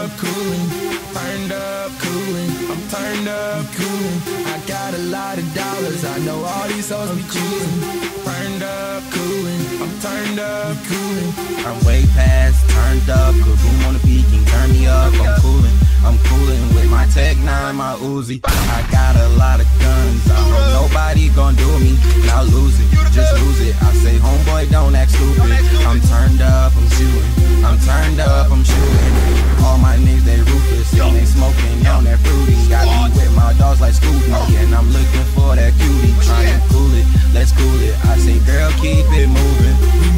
coolin', turned up, coolin', I'm turned up, coolin'. I got a lot of dollars, I know all these hoes be choosing. Turned up, coolin', I'm turned up, coolin'. I'm way past turned up, Kaboom on the beat can turn me up. I'm coolin' with my Tech 9, my Uzi. I got a lot of guns, I know nobody gon' do me. Now lose it, just lose it. I say homeboy don't act stupid. I'm turned up, I'm shootin'. I'm turned up, I'm shootin'. All my niggas they ruthless, and they smoking on that fruity. I be with my dogs like Scooby, and I'm looking for that cutie. Trying to cool it, let's cool it. I say girl keep it moving.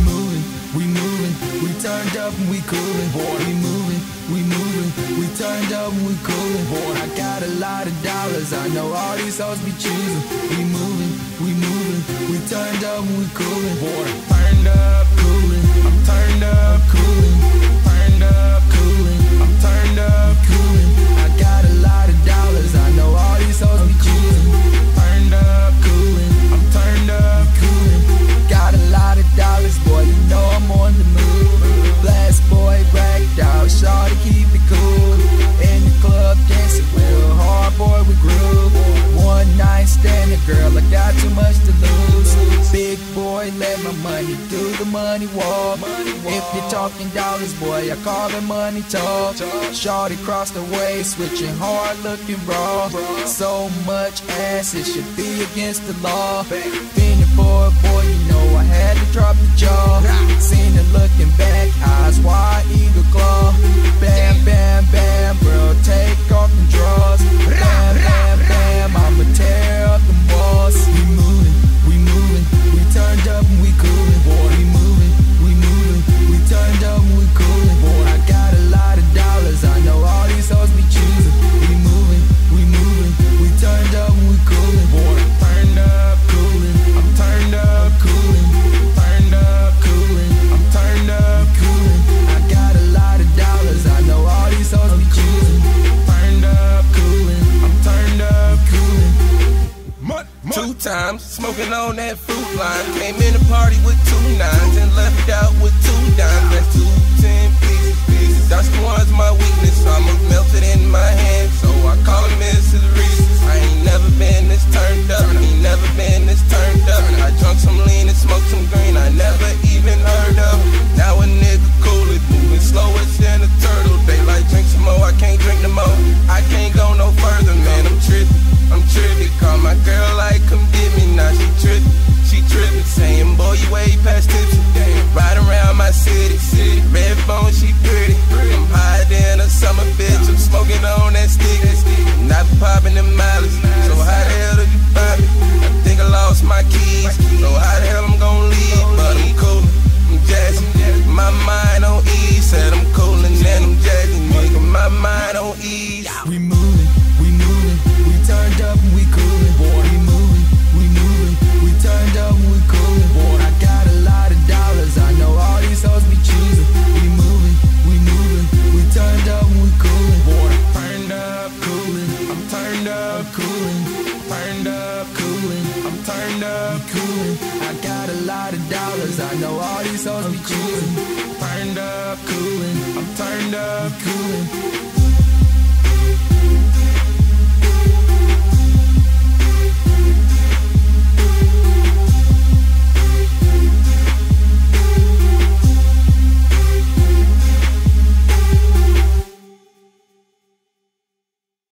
We moving, we turned up and we coolin'. We moving, we turned up and we coolin'. I got a lot of dollars, I know all these hoes be choosing. We moving, we turned up and we coolin'. Turned up, coolin', I'm turned up, coolin'. Turned up, coolin', I'm turned up, coolin'. I got a lot of dollars, I know all these hoes be choosing. Turned up, coolin', I'm turned up, coolin'. Got a lot of dollars, boy, you know I'm on the move. Blast boy, brag dog, shawty keep it cool. In the club dancing real hard, boy, we groove. One night standing, girl, I got too much to lose. Big boy, let my money do the money walk. If you're talking dollars, boy, I call it money talk. Shawty cross the way, switching hard, looking raw. So much ass, it should be against the law. Feeling for it, boy, you know I had to drop the jaw. Seen her looking back, eyes wide, eagle claw. Bam, bam, bam, bro, take off the drawers. Bam, bam, bam, I'ma tear up the walls. We moving, we turned up and we coolin'. We moving, we turned up and we coolin'. I got a lot of dollars, I know all these hoes be choosing. We moving, we turned up and we coolin'. Turned up, coolin', I'm turned up, coolin'. Turned up, coolin', I'm turned up, coolin'. I got a lot of dollars, I know all these hoes be choosing. Turned up, coolin', I'm turned up, coolin'. 2 times, smoking on that fruit line. Came in the party with 2 9s and left out with 2 dimes. That's 2 10 pieces. That's the one's my weakness. Almost melted in my hand, so I call it Mrs. Reese's. I ain't never been this turned up. Ain't never been this turned up. I drunk some lean and smoked some green I never even heard of. Now a nigga cool it, moving slower than a turtle. They like drink some more, I can't drink no more. I can't go no further, man. I'm trippin'. Call my girl like, come get me. Now she trippin', saying, boy, you way past tipsy. Ride around my city. Red phone, she pretty. I'm higher than a summer bitch. I'm smoking on that stick. Not popping them mileage. So how the hell did you find me? I think I lost my keys. So how the hell I'm gon' leave? But I'm coolin', I'm jazzin'. My mind on ease. Said I'm coolin' and I'm jazzin'. Nigga, my mind on ease. We moving, we turned up and we coolin'. We moving, we turned up and we coolin'. I got a lot of dollars, I know all these hoes be choosing. We moving, we turned up and we coolin'. Turned up, coolin', I'm turned up, coolin'. Turned up, coolin', I'm turned up, coolin'. I got a lot of dollars, I know all these hoes be choosing. Turned up, coolin', I'm turned up, coolin'.